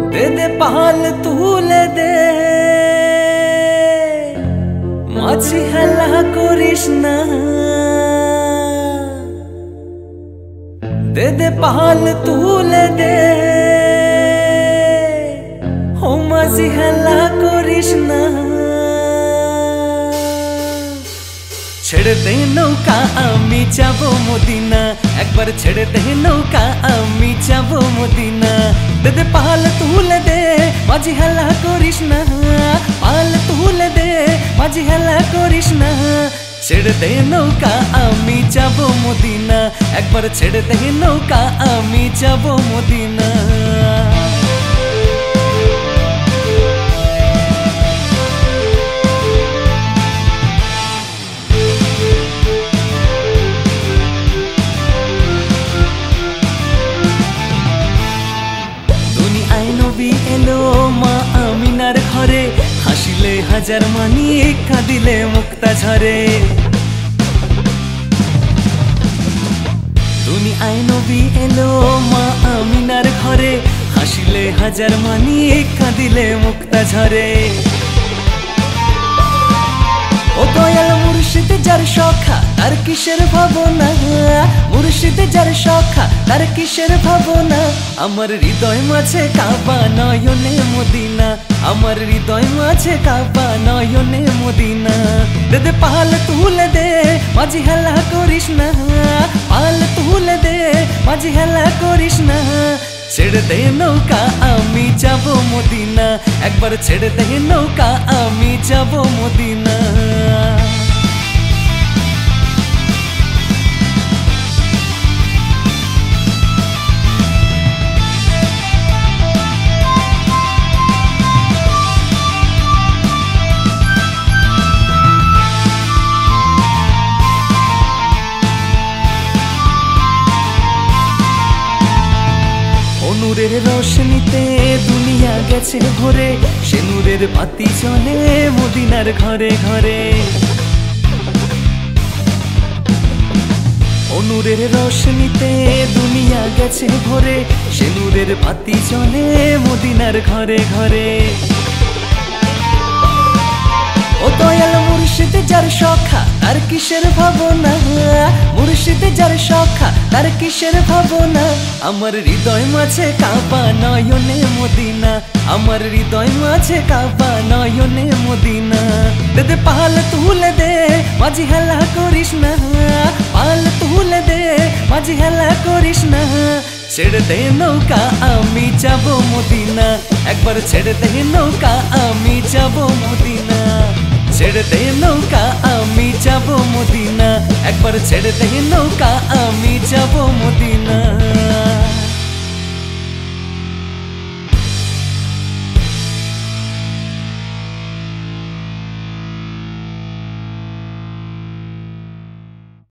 दे दे पाल तुले दे মাঝি হেলা করিস না দে দে পাল তুলে দে ও মাঝি হেলা করিস না ছেড়ে দে নৌকা আমি যাব মদিনা একবার ছেড়ে দে নৌকা আমি যাব মদিনা দে দে পাল তুলে দে মাঝি হেলা করিস না পাল তুলে দে মাঝি হেলা করিস না ছেড়ে দে নৌকা আমি যাব মদিনা একবার ছেড়ে দে নৌকা আমি যাব মদিনা এলো মা আমিনার ঘরে হাসিলে হাজার মানি কাঁদিলে মুক্তা ঝরে দুনিয়ায় নবী এলো মা আমিনার ঘরে হাসিলে হাজার মানি কাঁদিলে মুক্তা ঝরে ও দয়াল মুর্শিদ যার সখা তার কিসের ভাবনা মুর্শিদ যার সখা তার কিসের ভাবনা আমার হৃদয় মাঝে কাবা নয়নে মদিনা আমার হৃদয় মাঝে কাবা নয়নে মদিনা দে দে পাল তুলে দে মাঝি হেলা করিস না পাল তুলে দে মাঝি হেলা করিস না ছেড়ে দে নৌকা আমি যাব মদিনা একবার ছেড়ে দে নৌকা আমি যাব মদিনা নূরের রোশনীতে দুনিয়া গেছে ভরে সে নূরের বাতি জ্বলে মদিনার ঘরে ঘরে ও নূরের রোশনীতে দুনিয়া গেছে ভরে সে নূরের বাতি জ্বলে মদিনার ঘরে ঘরে ও দয়াল মুর্শিদ যার সখা তার কিসের ভাবনা মুর্শিদ যার সখা তার কিসের ভাবনা আমার হৃদয় মাঝে কাবা নয়নে মদিনা আমার হৃদয় মাঝে কাবা নয়নে মদিনা দে দে পাল তুলে দে মাঝি হেলা করিস না পাল তুলে দে মাঝি হেলা করিস না ছেড়ে দে নৌকা আমি যাব মদিনা একবার ছেড়ে দে নৌকা আমি যাব মদিনা ছেড়ে দে নৌকা আমি যাব মদিনা একবার ছেড়ে দে নৌকা আমি যাব মদিনা